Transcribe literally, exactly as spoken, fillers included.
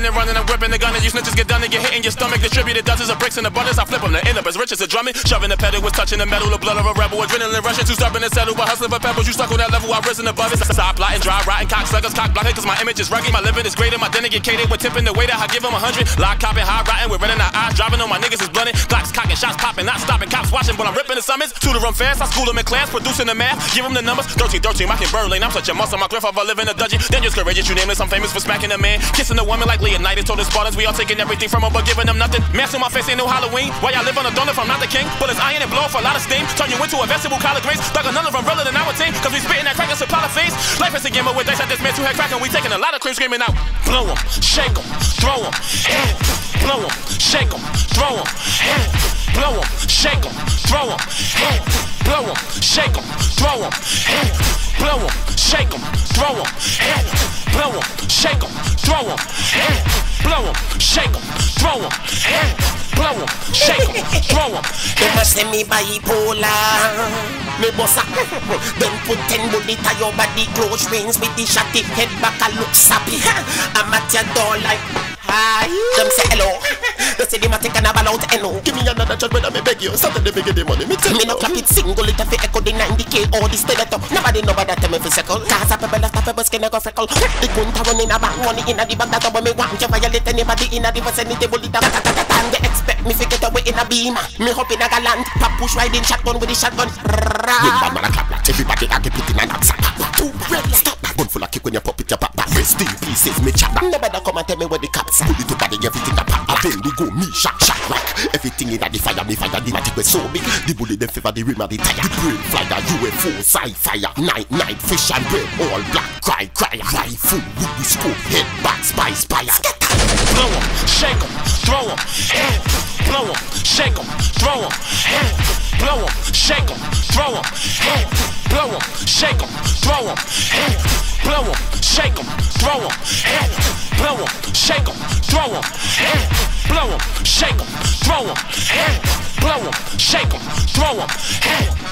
dipping and running, I'm gripping the gun, and you snitches get done and get hit in your stomach. Distributed dozens of bricks in abundance, I flip them to end up as rich as a drumming. Shoving the pedal was touching the metal, the blood of a rebel. Adrenaline rushing, too stubborn to settle, but hustling for pebbles. You stuck on that level, I've risen above it. Side plotting, dry rotten, cocksuckers, cock blocking, cause my image is rugged. My living is greater, my dinner get catered with tipping the waiter. I give them a hundred. Lock copping, high rotting, with red in our eyes. Driving on my niggas is blunted. Glocks cocking, shots popping, not stopping. Cops watching, but I'm ripping the summons. Tutor them fast, I school them in class, producing the math. Give them the numbers. thirteen, thirteen, I can burn lane. I'm such a muscle, my grandfather live in a dungeon. Dangerous, courageous, you nameless. I'm famous for smacking a man. Kissing a woman like Leonidas told the Spartans. We all taking everything from them, but giving them nothing. Mask on my face ain't no Halloween. Why y'all live on a throne if I'm not the king? Bullets iron and blow for a lot of steam. Turn you into a vegetable collard greens. Thug another umbrella than our team. Cause we spitting that crack and supply of fiends. Life is a game with dice at this man two head crack, and we taking a lot of cream screaming out. Blow 'em, shake 'em, throw 'em, blow 'em, shake 'em, throw 'em, blow 'em, shake 'em, throw 'em, blow 'em, shake 'em, throw 'em, blow 'em, shake 'em, throw 'em, blow 'em, shake 'em, throw 'em, blow 'em, shake 'em, throw 'em, blow 'em, shake 'em, throw 'em. They must say me bipolar. Me bossa. Then put ten bullet on your body, close rings with the shotty. Head back and look sappy. I'm at your door like hi. Them say hello. They say they might take another out hello. Give me another shot when I beg you. Something they beg the money. Me tell me no clap it single. It fi echo the ninety K or the stiletto. Nobody know about that tell me fi circle. Cause a pebble after pebble skin I go freckle. The gun to run in a bank, money in a the bag. That's what me want. You violate anybody in a the vicinity. Bullet a ta ta ta ta. They expect me fi get away in a beam. Me hop in a galant. Pop push riding shotgun with the shotgun. When bad man a clap like everybody I get put in a knapsack. Two red stop that gun full of kick when you pop it your pop back. Rest in pieces me chat back. Nobody come and tell me where the cops. Bullet to body everything that pop. Then we go me shot shot like everything in the fire. Me fire the magic was so big. The bullet them favor the rim of the tire. The brain fly the U F O side fire. Night night fish and bread all black. Cry cry rifle with the scope. Head back spy spy. Blow 'em, shake 'em, throw 'em, blow 'em, shake 'em, throw 'em, blow 'em, shake 'em, throw 'em, blow 'em, shake 'em, throw 'em, blow 'em, shake 'em, throw 'em, blow 'em, shake 'em, throw 'em, blow 'em, shake 'em, throw 'em, blow 'em, shake 'em, throw 'em.